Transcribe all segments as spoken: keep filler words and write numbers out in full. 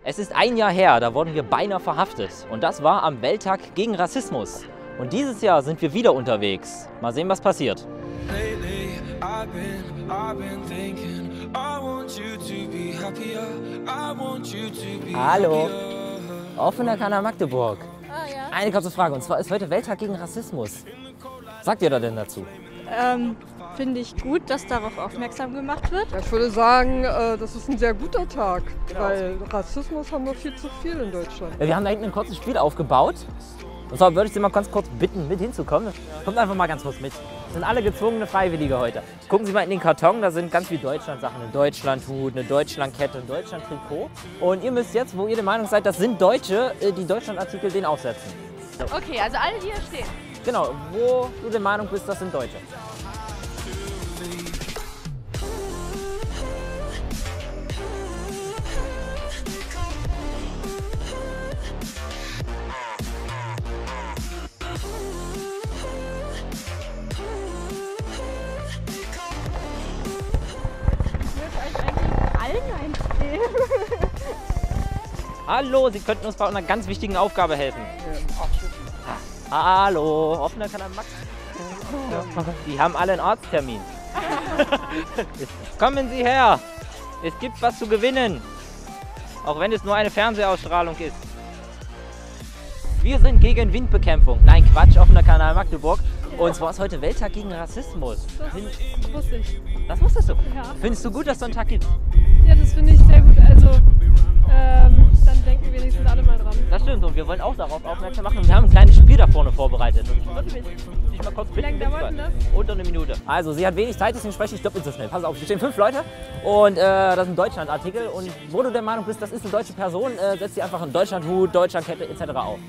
Es ist ein Jahr her, da wurden wir beinahe verhaftet. Und das war am Welttag gegen Rassismus. Und dieses Jahr sind wir wieder unterwegs. Mal sehen, was passiert. Hallo, offener Kanal Magdeburg. Ah, ja. Eine kurze Frage, und zwar ist heute Welttag gegen Rassismus. Was sagt ihr da denn dazu? Ähm, finde ich gut, dass darauf aufmerksam gemacht wird. Ja, ich würde sagen, äh, das ist ein sehr guter Tag, weil Rassismus haben wir viel zu viel in Deutschland. Wir haben da hinten ein kurzes Spiel aufgebaut. Und zwar würde ich Sie mal ganz kurz bitten, mit hinzukommen. Kommt einfach mal ganz kurz mit. Das sind alle gezwungene Freiwillige heute. Gucken Sie mal in den Karton, da sind ganz viele Deutschland-Sachen. Ein Deutschlandhut, eine Deutschlandkette, ein Deutschland-Trikot. Und ihr müsst jetzt, wo ihr der Meinung seid, das sind Deutsche, die Deutschland-Artikel den aufsetzen. So. Okay, also alle, die hier stehen. Genau, wo du der Meinung bist, das sind Deutsche. Hallo, Sie könnten uns bei einer ganz wichtigen Aufgabe helfen. Hallo, offener Kanal Max. Die haben alle einen Arzttermin. Kommen Sie her, es gibt was zu gewinnen. Auch wenn es nur eine Fernsehausstrahlung ist. Wir sind gegen Windbekämpfung. Nein, Quatsch, offener Kanal Magdeburg. Und zwar ist heute Welttag gegen Rassismus. Das wusste ich. Das wusstest du? Ja. Findest du gut, dass es so einen Tag gibt? Ja, das finde ich sehr gut. Also, ähm, dann denken wenigstens alle mal dran. Das stimmt, und wir wollen auch darauf aufmerksam machen. Wir haben ein kleines Spiel da vorne vorbereitet. Und ich würde mich dich mal kurz Wie bitten, lange dauert denn das? unter eine Minute. Also, sie hat wenig Zeit, deswegen spreche ich doppelt so schnell. Pass auf, hier stehen fünf Leute und äh, das ist ein Deutschland-Artikel. Und wo du der Meinung bist, das ist eine deutsche Person, äh, setzt sie einfach einen Deutschlandhut, Deutschlandkette et cetera auf.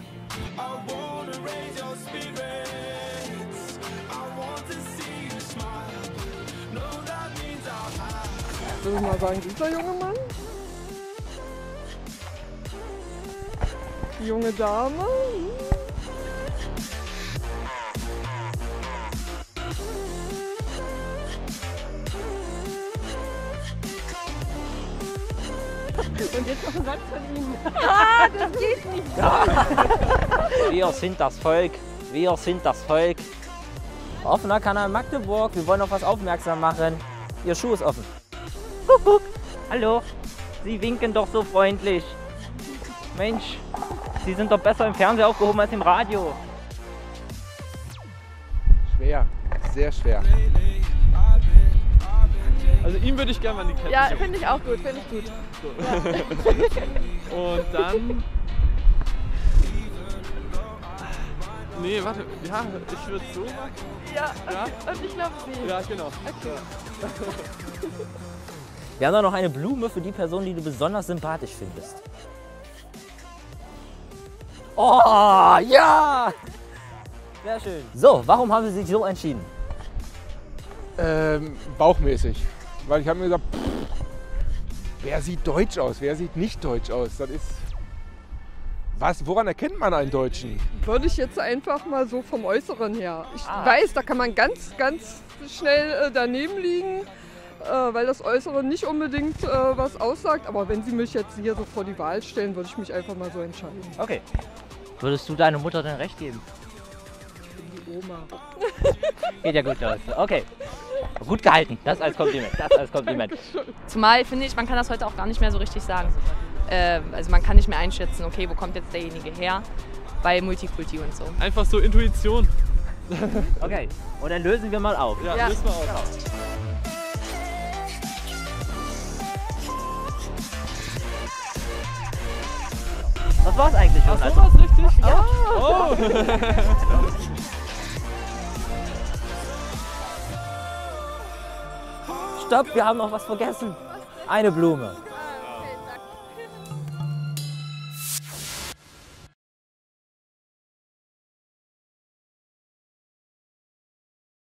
Würde ich mal sagen, dieser junge Mann? Die junge Dame? Und jetzt noch ein Satz von Ihnen. Ah, das geht nicht. Wir sind das Volk, wir sind das Volk. Offener Kanal Magdeburg, wir wollen auf was aufmerksam machen. Ihr Schuh ist offen. Kuckuck. Hallo, Sie winken doch so freundlich. Mensch, Sie sind doch besser im Fernsehen aufgehoben als im Radio. Schwer, sehr schwer. Also ihm würde ich gerne mal die Kette Ja, schicken. finde ich auch gut, finde ich gut. Und dann... Nee, warte, ja, ich würde so machen. Ja, Ja? und ich glaube Sie. Ja, genau. Okay. Wir haben da noch eine Blume für die Person, die du besonders sympathisch findest. Oh, ja! Sehr schön. So, warum haben Sie sich so entschieden? Ähm, bauchmäßig. Weil ich habe mir gesagt, pff, wer sieht deutsch aus, wer sieht nicht deutsch aus? Das ist... Was, woran erkennt man einen Deutschen? Würde ich jetzt einfach mal so vom Äußeren her. Ich Ah. weiß, da kann man ganz, ganz schnell äh, daneben liegen, äh, weil das Äußere nicht unbedingt äh, was aussagt. Aber wenn Sie mich jetzt hier so vor die Wahl stellen, würde ich mich einfach mal so entscheiden. Okay. Würdest du deiner Mutter denn recht geben? Die Oma. Geht ja gut los. Okay. Gut gehalten. Das als Kompliment. Das als Kompliment. Zumal finde ich, man kann das heute auch gar nicht mehr so richtig sagen. Äh, also man kann nicht mehr einschätzen, okay, wo kommt jetzt derjenige her, bei Multikulti und so. Einfach so Intuition. Okay. Und dann lösen wir mal auf. Ja, Ja. lösen wir auf. Das war's eigentlich schon. Ach, so Also, war's richtig? Ja. Oh. stopp, wir haben noch was vergessen. Eine Blume.